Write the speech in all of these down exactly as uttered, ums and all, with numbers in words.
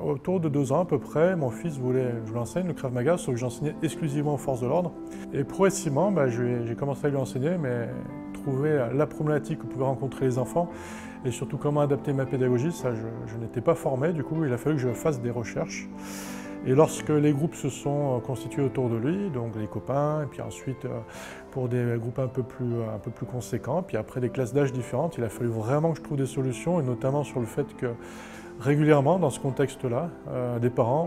autour de deux ans à peu près, mon fils voulait, je lui enseigne le Krav Maga, sauf que j'enseignais exclusivement aux forces de l'ordre. Et progressivement, bah, j'ai commencé à lui enseigner, mais trouver la problématique que pouvaient rencontrer les enfants et surtout comment adapter ma pédagogie, ça je, je n'étais pas formé, du coup il a fallu que je fasse des recherches. Et lorsque les groupes se sont constitués autour de lui, donc les copains, et puis ensuite pour des groupes un peu plus, un peu plus conséquents, puis après des classes d'âge différentes, il a fallu vraiment que je trouve des solutions, et notamment sur le fait que régulièrement, dans ce contexte-là, euh, des parents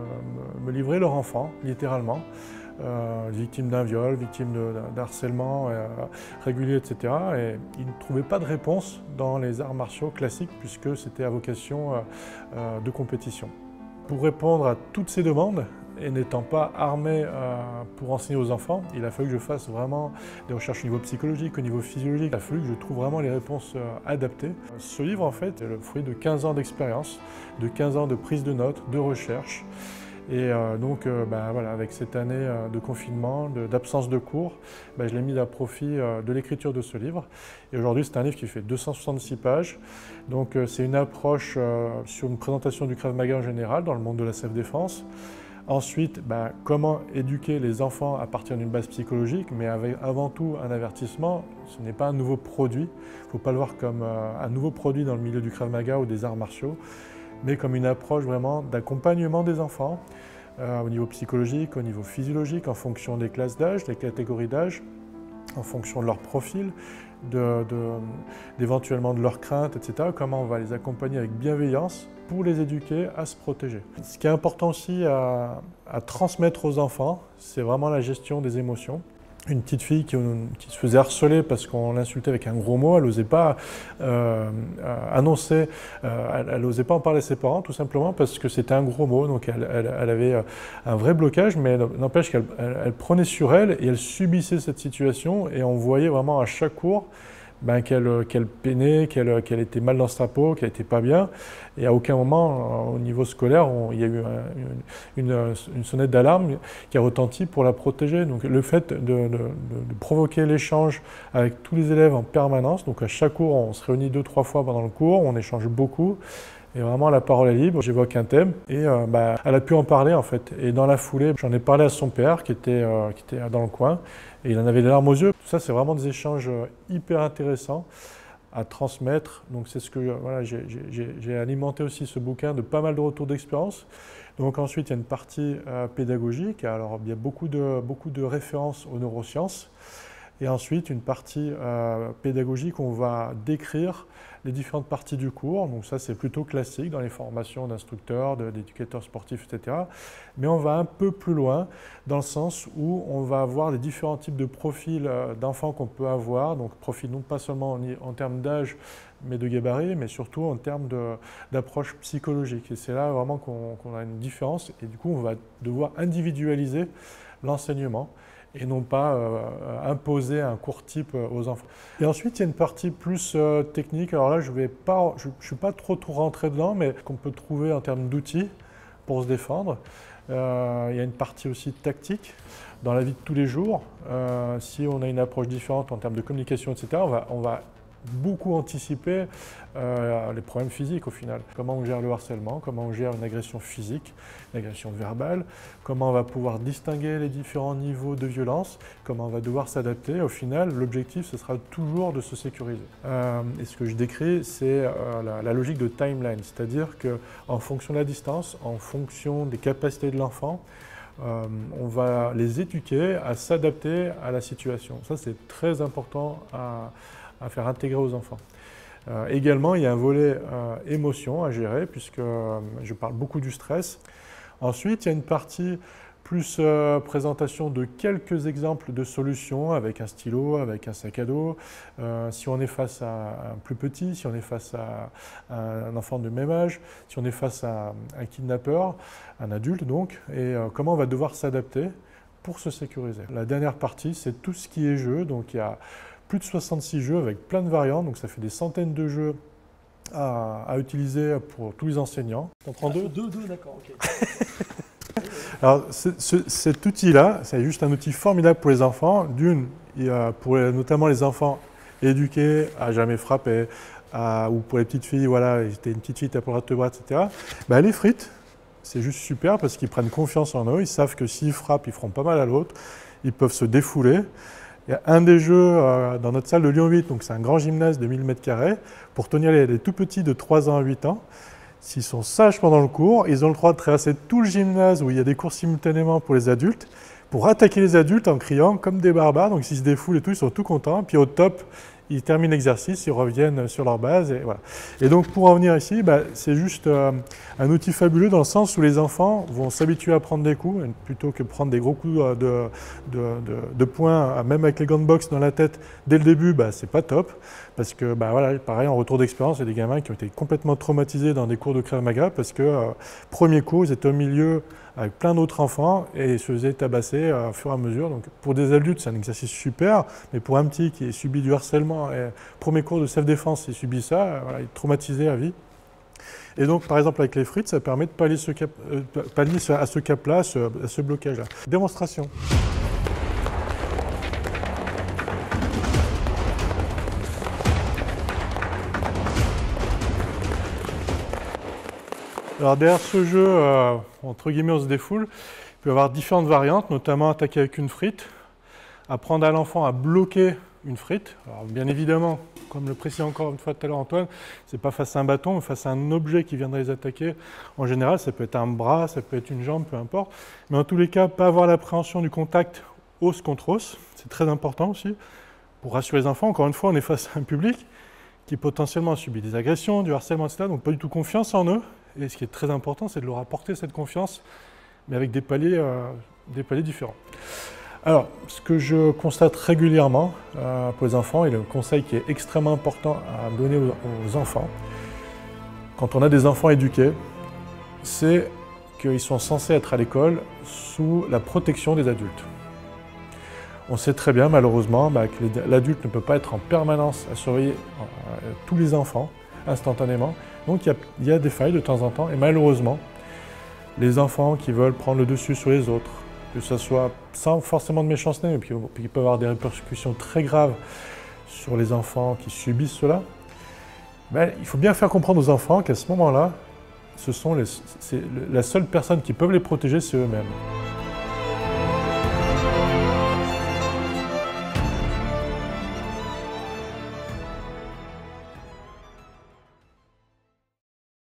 me, me livraient leur enfant, littéralement, euh, victime d'un viol, victime d'un harcèlement euh, régulier, et cetera. Et ils ne trouvaient pas de réponse dans les arts martiaux classiques, puisque c'était à vocation euh, euh, de compétition. Pour répondre à toutes ces demandes, et n'étant pas armé euh, pour enseigner aux enfants, il a fallu que je fasse vraiment des recherches au niveau psychologique, au niveau physiologique. Il a fallu que je trouve vraiment les réponses euh, adaptées. Ce livre, en fait, est le fruit de quinze ans d'expérience, de quinze ans de prise de notes, de recherche. Et euh, donc, euh, ben, voilà, avec cette année euh, de confinement, d'absence de, de cours, ben, je l'ai mis à profit euh, de l'écriture de ce livre. Et aujourd'hui, c'est un livre qui fait deux cent soixante-six pages. Donc, euh, c'est une approche euh, sur une présentation du Krav Maga en général dans le monde de la self-défense. Ensuite, ben, comment éduquer les enfants à partir d'une base psychologique, mais avec avant tout un avertissement, ce n'est pas un nouveau produit. Il ne faut pas le voir comme euh, un nouveau produit dans le milieu du Krav Maga ou des arts martiaux, mais comme une approche vraiment d'accompagnement des enfants euh, au niveau psychologique, au niveau physiologique, en fonction des classes d'âge, des catégories d'âge, en fonction de leur profil, de, de, d'éventuellement de leurs craintes, et cetera. Comment on va les accompagner avec bienveillance pour les éduquer à se protéger. Ce qui est important aussi à, à transmettre aux enfants, c'est vraiment la gestion des émotions. Une petite fille qui, qui se faisait harceler parce qu'on l'insultait avec un gros mot, elle n'osait pas euh, annoncer, euh, elle n'osait pas en parler à ses parents, tout simplement parce que c'était un gros mot, donc elle, elle, elle avait un vrai blocage, mais n'empêche qu'elle elle, elle prenait sur elle et elle subissait cette situation, et on voyait vraiment à chaque cours ben, qu'elle qu'elle peinait, qu'elle qu'elle était mal dans sa peau, qu'elle n'était pas bien. Et à aucun moment, au niveau scolaire, on, il y a eu un, une, une, une sonnette d'alarme qui a retenti pour la protéger. Donc le fait de, de, de, de provoquer l'échange avec tous les élèves en permanence, donc à chaque cours, on se réunit deux, trois fois pendant le cours, on échange beaucoup. Et vraiment, la parole est libre, j'évoque un thème, et euh, bah, elle a pu en parler en fait. Et dans la foulée, j'en ai parlé à son père qui était, euh, qui était dans le coin, et il en avait des larmes aux yeux. Tout ça, c'est vraiment des échanges hyper intéressants à transmettre. Donc c'est ce que voilà, j'ai alimenté aussi ce bouquin de pas mal de retours d'expérience. Donc ensuite, il y a une partie euh, pédagogique. Alors il y a beaucoup de, beaucoup de références aux neurosciences. Et ensuite, une partie euh, pédagogique où on va décrire les différentes parties du cours. Donc ça, c'est plutôt classique dans les formations d'instructeurs, d'éducateurs sportifs, et cetera. Mais on va un peu plus loin dans le sens où on va avoir les différents types de profils euh, d'enfants qu'on peut avoir. Donc profils non pas seulement en, en termes d'âge, mais de gabarit, mais surtout en termes d'approche psychologique. Et c'est là vraiment qu'on qu'on a une différence. Et du coup, on va devoir individualiser l'enseignement et non pas euh, imposer un cours type aux enfants. Et ensuite, il y a une partie plus euh, technique. Alors là, je ne suis pas trop, trop rentré dedans, mais qu'on peut trouver en termes d'outils pour se défendre. Euh, il y a une partie aussi tactique dans la vie de tous les jours. Euh, si on a une approche différente en termes de communication, et cetera, on va, on va beaucoup anticiper euh, les problèmes physiques au final. Comment on gère le harcèlement, comment on gère une agression physique, une agression verbale, comment on va pouvoir distinguer les différents niveaux de violence, comment on va devoir s'adapter. Au final, l'objectif, ce sera toujours de se sécuriser. Euh, et ce que je décris, c'est euh, la, la logique de timeline, c'est-à-dire qu'en fonction de la distance, en fonction des capacités de l'enfant, euh, on va les éduquer à s'adapter à la situation. Ça, c'est très important à à faire intégrer aux enfants. Euh, également, il y a un volet euh, émotion à gérer, puisque euh, je parle beaucoup du stress. Ensuite, il y a une partie plus euh, présentation de quelques exemples de solutions avec un stylo, avec un sac à dos. Euh, si on est face à un plus petit, si on est face à un enfant de même âge, si on est face à un kidnappeur, un adulte donc, et euh, comment on va devoir s'adapter pour se sécuriser. La dernière partie, c'est tout ce qui est jeu. Donc il y a plus de soixante-six jeux avec plein de variantes, donc ça fait des centaines de jeux à, à utiliser pour tous les enseignants. On prend deux Deux, deux, d'accord, ok. Alors ce, ce, cet outil-là, c'est juste un outil formidable pour les enfants. D'une, pour les, notamment les enfants éduqués à jamais frapper, à, ou pour les petites filles, voilà, j'étais une petite fille, t'as pas le droit de te battre, et cetera. Ben, elle est frite, c'est juste super parce qu'ils prennent confiance en eux, ils savent que s'ils frappent, ils feront pas mal à l'autre, ils peuvent se défouler. Il y a un des jeux euh, dans notre salle de Lyon huit, donc c'est un grand gymnase de mille mètres carrés, pour tenir les, les tout petits de trois ans à huit ans. S'ils sont sages pendant le cours, ils ont le droit de traverser tout le gymnase où il y a des cours simultanément pour les adultes, pour attaquer les adultes en criant comme des barbares. Donc s'ils se défoulent et tout, ils sont tout contents. Puis au top, ils terminent l'exercice, ils reviennent sur leur base. Et, voilà. Et donc pour en venir ici, bah, c'est juste euh, un outil fabuleux dans le sens où les enfants vont s'habituer à prendre des coups, plutôt que prendre des gros coups de, de, de, de poing, même avec les gants de boxe dans la tête dès le début, bah, c'est pas top. Parce que, bah, voilà, pareil, en retour d'expérience, il y a des gamins qui ont été complètement traumatisés dans des cours de Krav Maga parce que, euh, premier coup, ils étaient au milieu avec plein d'autres enfants et ils se faisaient tabasser euh, au fur et à mesure. Donc pour des adultes, c'est un exercice super, mais pour un petit qui subit du harcèlement, et premier cours de self-défense, il subit ça, euh, voilà, il est traumatisé à vie. Et donc, par exemple, avec les frites, ça permet de pallier, ce cap, euh, pallier à ce cap-là, à ce, à ce blocage-là. Démonstration. Alors derrière ce jeu, euh, entre guillemets, on se défoule, il peut y avoir différentes variantes, notamment attaquer avec une frite, apprendre à l'enfant à bloquer une frite. Alors bien évidemment, comme le précise encore une fois tout à l'heure Antoine, c'est pas face à un bâton, mais face à un objet qui viendrait les attaquer. En général, ça peut être un bras, ça peut être une jambe, peu importe. Mais en tous les cas, pas avoir l'appréhension du contact os contre os, c'est très important aussi, pour rassurer les enfants. Encore une fois, on est face à un public qui potentiellement a subi des agressions, du harcèlement, et cetera. Donc pas du tout confiance en eux. Et ce qui est très important, c'est de leur apporter cette confiance, mais avec des paliers, euh, des paliers différents. Alors, ce que je constate régulièrement euh, pour les enfants, et le conseil qui est extrêmement important à donner aux, aux enfants, quand on a des enfants éduqués, c'est qu'ils sont censés être à l'école sous la protection des adultes. On sait très bien, malheureusement, bah, que l'adulte ne peut pas être en permanence à surveiller euh, tous les enfants instantanément. Donc il y, a, il y a des failles de temps en temps, et malheureusement, les enfants qui veulent prendre le dessus sur les autres, que ce soit sans forcément de méchanceté, mais qui peuvent avoir des répercussions très graves sur les enfants qui subissent cela, ben, il faut bien faire comprendre aux enfants qu'à ce moment-là, ce sont les, c'est la seule personne qui peut les protéger, c'est eux-mêmes.